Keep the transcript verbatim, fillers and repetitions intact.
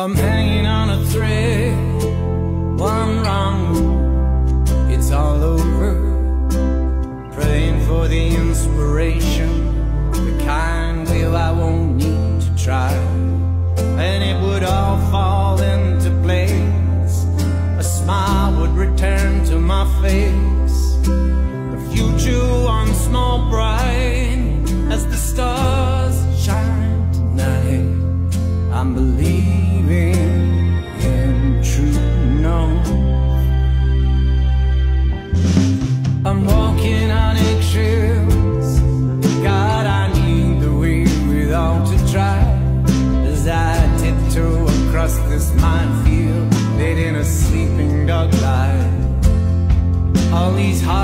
I'm hanging on a thread, one wrong move, it's all over. Praying for the inspiration, the kind will I won't need to try. And it would all fall into place, a smile would return to my face. The future once more bright as the stars shine tonight. I'm believing in true north. I'm walking on eggshells, God, I need the wherewithal to try. As I tiptoe across this minefield, led in a sleeping dog light. All these hard